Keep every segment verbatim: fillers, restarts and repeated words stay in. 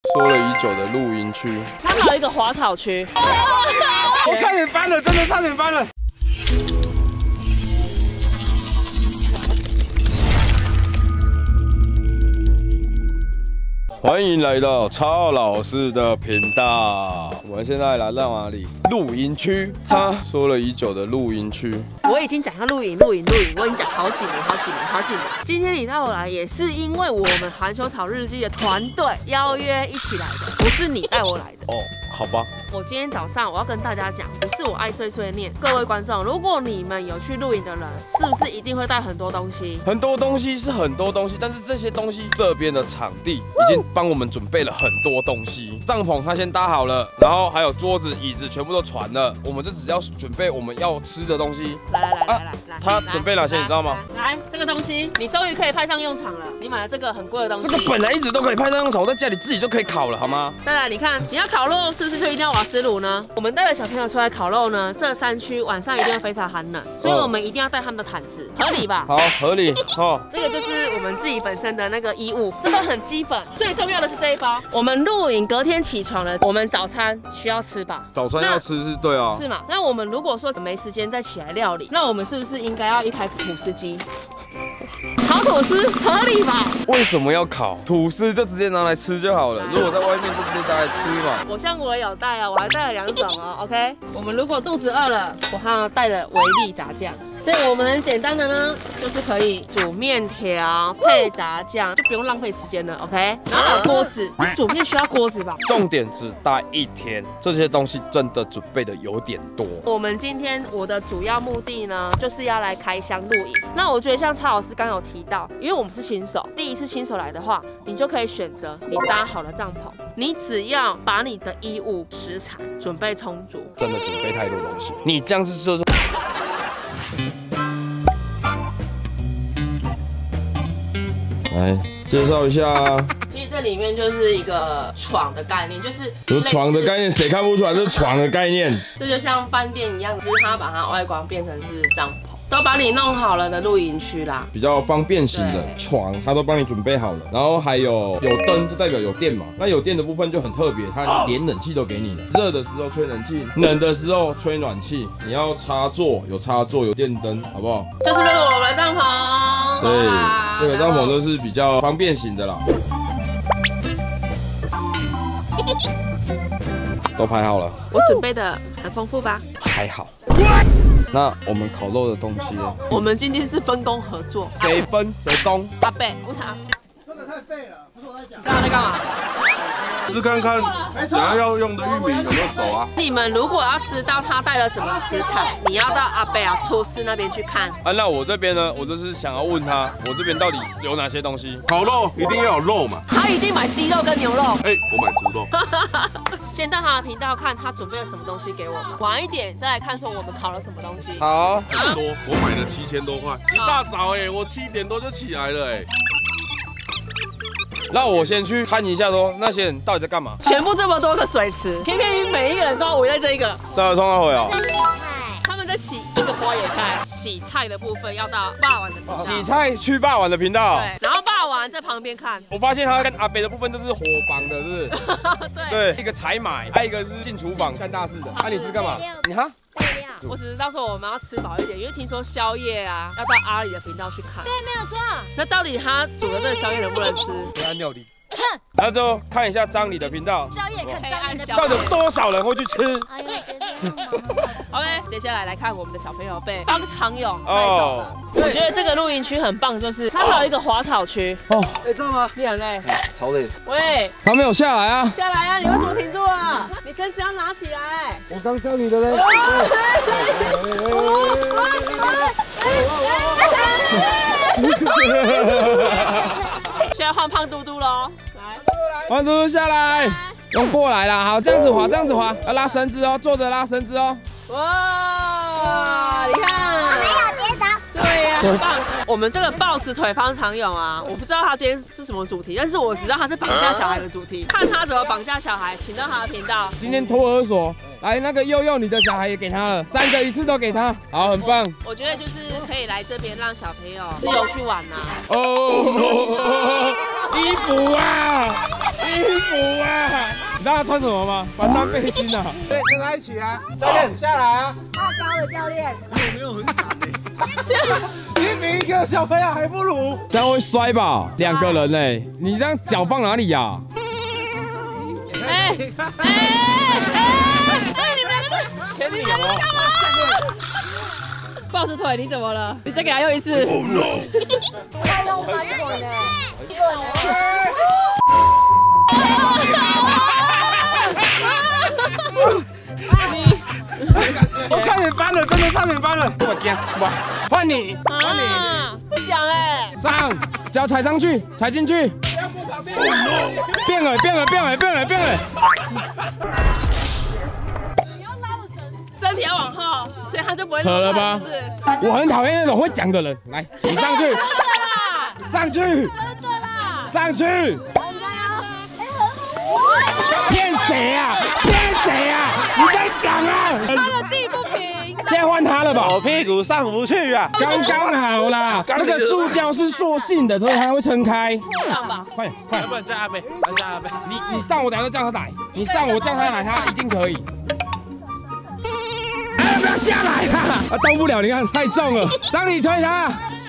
说了已久的露营区， 它还有一个滑草区。 我差点翻了，真的差点翻了。欢迎来到超老师的频道。我们现在来到哪里？露营区。他说了已久的露营区。 我已经讲要露营，露营，露营，我已经讲好几年、好几年、好几年。今天你带我来，也是因为我们环球草日记的团队邀约一起来的，不是你带我来的。 哦，好吧。 我今天早上我要跟大家讲，不是我爱碎碎念。各位观众，如果你们有去露营的人，是不是一定会带很多东西？ 很多东西是很多东西，但是这些东西这边的场地已经帮我们准备了很多东西。帐篷它先搭好了，然后还有桌子、椅子全部都传了，我们就只要准备我们要吃的东西。 来来来来来来， 他准备哪些你知道吗？ 来，这个东西你终于可以派上用场了。你买了这个很贵的东西， 这个本来一直都可以派上用场，我在家里自己就可以烤了，好吗？ 再来，你看你要烤肉，是不是就一定要瓦斯炉呢？我们带了小朋友出来烤肉呢，这山区晚上一定会非常寒冷，所以我们一定要带他们的毯子，合理吧？ 好，合理哦。 这个就是我们自己本身的那个衣物，这个很基本。最重要的是这一包，我们露营隔天起床了，我们早餐需要吃吧？ 早餐要吃是对啊， 是嘛？那我们如果说没时间再起来料理，那我们是不是应该要一台吐司机？烤吐司合理吧？ 为什么要烤吐司？就直接拿来吃就好了。如果在外面就直接拿来吃嘛。 我像我也有带啊，我还带了两种哦。OK， 我们如果肚子饿了，我还有带了维力炸酱。所以我们很简单的呢，就是可以煮面条配炸酱，就不用浪费时间了。OK， 然后还有锅子，煮面需要锅子吧？ 重点只带一天，这些东西真的准备的有点多。 我们今天我的主要目的呢，就是要来开箱露营。那我觉得像蔡老师刚有提到，因为我们是新手，第一次新手来的话，你就可以选择你搭好了帐篷，你只要把你的衣物、食材准备充足。 真的准备太多东西，你这样子就是。来介绍一下， 其实这里面就是一个床的概念，就是有床的概念，谁看不出来这是床的概念？ 这就像饭店一样，只是它把它外观变成是帐篷，都把你弄好了的露营区啦， 比较方便型的床，它都帮你准备好了。然后还有有灯，就代表有电嘛。那有电的部分就很特别，它连冷气都给你了。热的时候吹冷气，冷的时候吹暖气。你要插座有插座，有电灯，好不好？ 就是这个我们的帐篷。 对，这个帐篷就是比较方便型的啦。都排好了， 我准备的很丰富吧？ 还好。那我们烤肉的东西呢？ 我们今天是分工合作， 谁分谁攻？ 阿贝，无糖。 真的太废了，不是我在讲。 刚刚在干嘛？ 试看看，等下要用的玉米有没有熟啊？ 你们如果要知道他带了什么食材，你要到阿贝啊厨师那边去看。 啊，那我这边呢，我就是想要问他，我这边到底有哪些东西？ 烤肉一定要有肉嘛。 他一定买鸡肉跟牛肉。 哎，我买猪肉。 先到他的频道看他准备了什么东西给我们，晚一点再来看说我们烤了什么东西。 好， 很多，我买了七千多块，一大早哎，我七点多就起来了哎。 那我先去看一下，说那些人到底在干嘛？ 全部这么多个水池，偏偏每一个人都要围在这一个。 大家冲他回哦。 他们在洗一个花野菜，洗菜的部分要到霸王的频道。 洗菜去霸王的频道。 对，然后霸王在旁边看。 我发现他跟阿北的部分都是伙房的，是不是？ 对。 对，一个采买，还有一个是进厨房干大事的。那你是干嘛？你哈？ 我只是到时候我们要吃饱一点，因为听说宵夜啊，要到阿里的频道去看。对，没有错。那到底他煮的这个宵夜能不能吃？ 给他料理。然后就看一下张理的频道， 宵夜看张理的， 到底有多少人会去吃？ 哎呦， OK， 接下来来看我们的小朋友被方长勇带走了。我觉得这个露营区很棒，就是它还有一个滑草区。哦， 哎，知道吗？ 你很累， 超累。 喂， 他没有下来啊！ 下来啊！你为什么停住了？你绳子要拿起来。 我刚教你的嘞。 现在换胖嘟嘟喽，来， 胖嘟嘟下来，用过来啦，好，这样子滑，这样子滑，要拉绳子哦，坐着拉绳子哦。 哇，你看， 没有跌倒。 对呀，很棒。我们这个豹子腿方长勇啊，我不知道他今天是什么主题，但是我知道他是绑架小孩的主题。看他怎么绑架小孩，请到他的频道。 今天托儿所，来那个佑佑，你的小孩也给他了，三个一次都给他，好，很棒。 我觉得就是可以来这边让小朋友自由去玩呐。 哦，衣服啊，衣服啊。 你知道他穿什么吗？防弹背心啊！ 对，跟他一起啊！教练下来啊！ 好高的教练， 有没有很惨呢？ 你比一个小朋友还不如。 这样会摔吧？两个人嘞，你这样脚放哪里呀？ 哎哎哎哎！你们两个前你干嘛？ 抱着腿，你怎么了？你再给他用一次。Oh no！ 他用翻滚呢，滚呢。 我差点翻了，真的差点翻了。我天，哇！换你，换你。 不讲哎。 上，脚踩上去，踩进去。变了，变了，变了，变了，变了。 你要拉着绳，身体要往后，所以他就不会扯了吧？我很讨厌那种会讲的人。来，你上去。 真的啦！ 上去。 真的啦！ 上去。骗谁啊？骗谁啊？你在讲啊？ 他的地不平。 现在换他了吧？ 我屁股上不去啊！ 刚刚好啦，那个塑胶是塑性的，所以它会撑开。 上吧， 快快！ 要不然叫阿贝，叫阿贝。 你你上我等下就叫他来，你上我叫他来，他一定可以。哎，不要下来啦！啊，动不了，你看太重了。张你推他。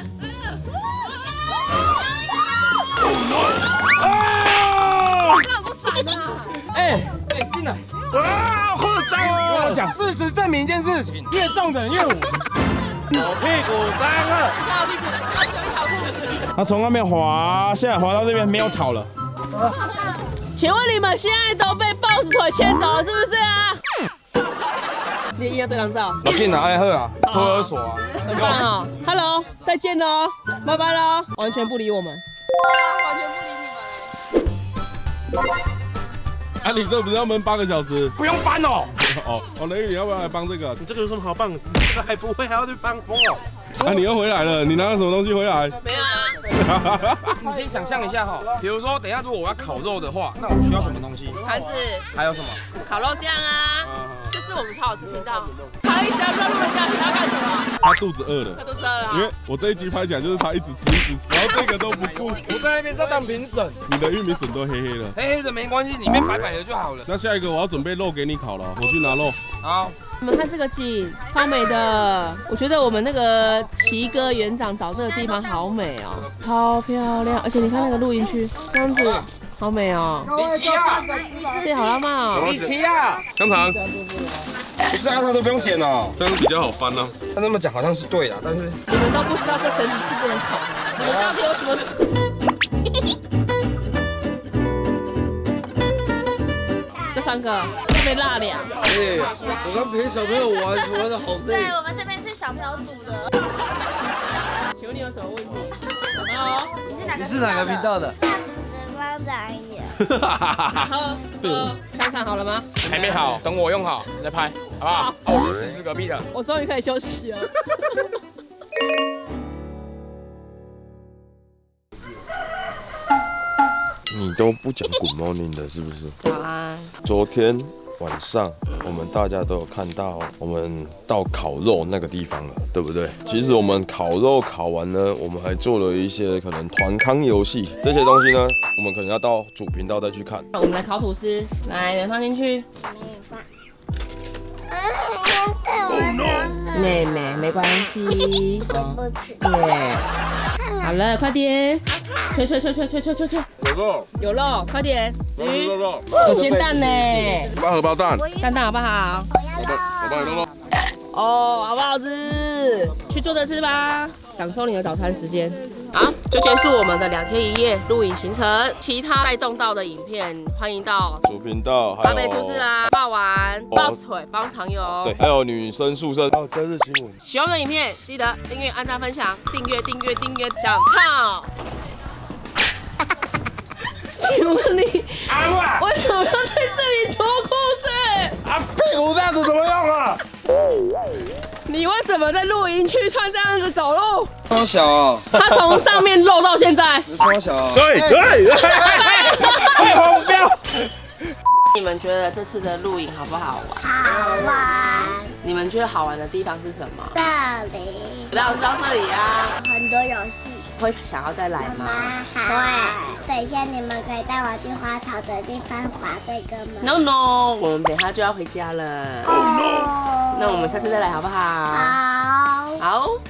哦！ 干嘛不闪啊？ 哎哎，进来！ 哇，好脏我跟哦！ 你讲，事实证明一件事情，越重的人越稳。 我屁股脏了。 跳屁股，他只有一条裤子。 他从那边滑下来，滑到这边没有草了。 请问你们现在都被 boss 腿牵走了，是不是啊？你一样对狼照， 我给你拿爱喝啊，托儿所啊。 很棒啊 ！Hello， 再见喽，拜拜喽，完全不理我们。完全不理你们。 啊，你这不是要闷八个小时？不用搬哦。哦哦，雷雨，你要不要来帮这个？ 你这个有什么好帮？这个还不会，还要去帮我。 啊，你又回来了，你拿了什么东西回来？ 没有啊。 你先想象一下哈，比如说等一下如果我要烤肉的话，那我需要什么东西？ 盘子、 还有什么？ 烤肉酱啊，这是我们超好吃频道。他一直要乱录人家频道干什么？ 他肚子饿了。 他都吃了。 因为我这一集拍起来就是他一直吃一直吃，然后这个都不顾。 我在那边在当评审， 你的玉米笋都黑黑了。 黑黑的没关系，里面白白的就好了。 那下一个我要准备肉给你烤了，我去拿肉。 好， 你们看这个景，超美的。我觉得我们那个奇哥园长找这个地方好美哦，超漂亮。而且你看那个露营区，这样子好美哦。 李奇啊， 谢好浪漫哦。 李奇啊， 香肠， 不是啊，他都不用剪哦。 这样比较好翻呢。 他那么讲好像是对的，但是你们都不知道这绳子是不能烤的，你们到底有什么？这三个会被辣两。 哎，我刚陪小朋友玩，玩的好累。 对，我们这边是小朋友组的。 请问你有什么问题？好， 你是哪个频道的？ 帮长眼。 喝喝香肠好了吗？ 还没好，等我用好再拍，好不好？啊，我是试试隔壁的。 我终于可以休息了。 你都不讲 Good morning 的，是不是？ 早安。 昨天晚上我们大家都有看到，我们到烤肉那个地方了，对不对？其实我们烤肉烤完呢，我们还做了一些可能团康游戏，这些东西呢，我们可能要到主频道再去看。 我们来烤吐司，来，人放进去。妹妹，没关系。对，好了，快点，吹吹吹吹吹吹吹吹。 有肉， 有肉，快点。鱼， 肉肉， 有煎蛋呢。 八荷包蛋， 蛋蛋好不好？ 我帮你弄弄。 哦，好不好吃？去坐着吃吧，享受你的早餐时间。好，就结束我们的两天一夜露营行程。其他带动到的影片，欢迎到主频道，还八有倍出事啦，霸王、boss 腿、方长友。 对，还有女生宿舍， 还有真日新闻。 喜欢我们的影片，记得订阅、按赞、分享，订阅、订阅、订阅，想唱。请问你阿为什么要在这里脱裤子？ 啊，屁股这样子怎么用啊？ 你为什么在露营区穿这样子走路？ 超小啊， 他从上面露到现在。 超小啊。 对对，太红标。 你们觉得这次的露营好不好玩？ 好玩。 你们觉得好玩的地方是什么？ 这里不要知道这里啊。 很多游戏。 会想要再来吗？ 会。等一下你们可以带我去花草的地方滑这个吗 ？No No， 我们等一下就要回家了。 哦， 那我们下次再来好不好？ 好。 好。